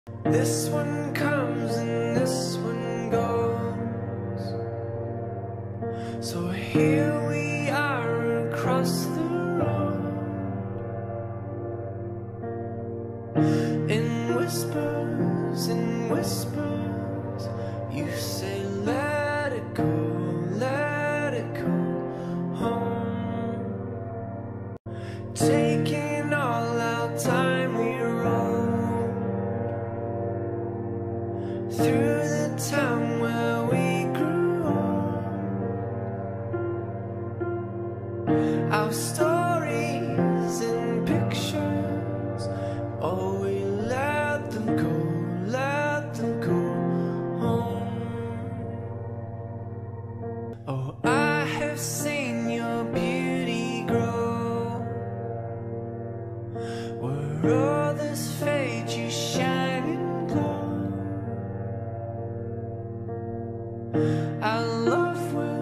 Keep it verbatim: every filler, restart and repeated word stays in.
This one comes and this one goes. So here we are across the road. In whispers, in whispers, you say let it go, let it go home. Taking all our time we rode through the town where we grew up. Our stories and pictures, oh, we let them go, let them go home. Oh, I have seen your beauty grow. Where all this fades, you shine and glow. Our love will